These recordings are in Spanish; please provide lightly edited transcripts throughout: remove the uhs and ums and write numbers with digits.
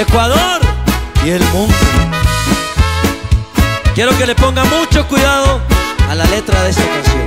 Ecuador y el mundo. Quiero que le ponga mucho cuidado a la letra de esta canción.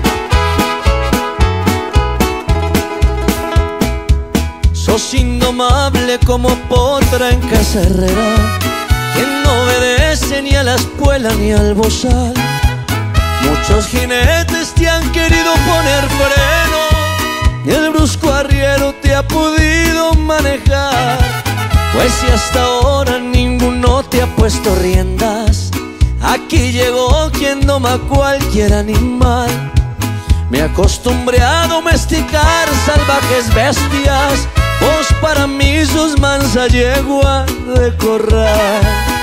Sos indomable como potra en casa herrera, que no obedece ni a la espuela ni al bozal. Muchos jinetes te han querido poner freno, y el brusco arriero te ha podido manejar. Pues si hasta ahora ninguno te ha puesto riendas, aquí llegó quien doma cualquier animal. Me acostumbré a domesticar salvajes bestias, vos para mí sos mansa yegua de corral.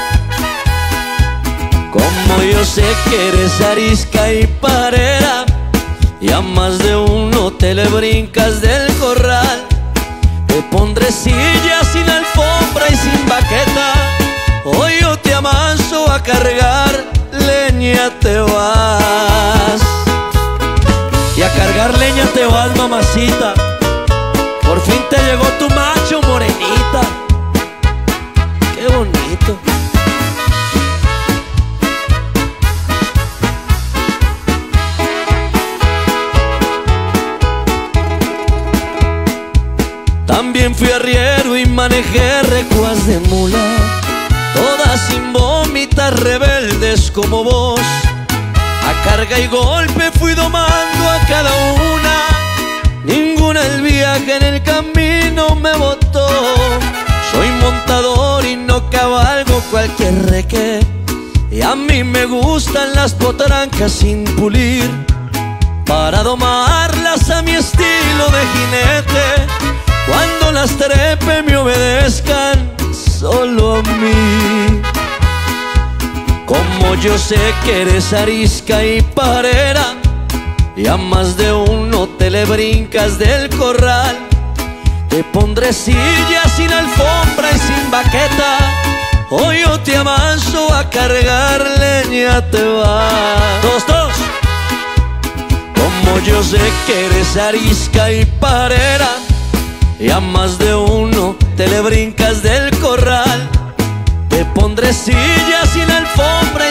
Como yo sé que eres arisca y parera, y a más de uno te le brincas del corral. Te pondré silla sin alfombra y sin baqueta, hoy yo te amaso a cargar leña te vas. Y a cargar leña te vas, mamacita. Por fin te llegó tu macho, morenita. Qué bonito. También fui arriero y manejé recuas de mula, todas sin vómitas, rebeldes como vos. A carga y golpe fui domando a cada una, ninguna el viaje en el camino me botó. Soy montador y no cabalgo cualquier reque, y a mí me gustan las potrancas sin pulir, para domarlas a mi estilo de jinete. Cuando las trepe me obedezcan solo a mí. Como yo sé que eres arisca y parera, y a más de uno te le brincas del corral. Te pondré silla sin alfombra y sin baqueta, hoy yo te amaso a cargar leña te vas. Todos, todos. Como yo sé que eres arisca y parera, y a más de uno te le brincas del corral. Te pondré silla sin alfombra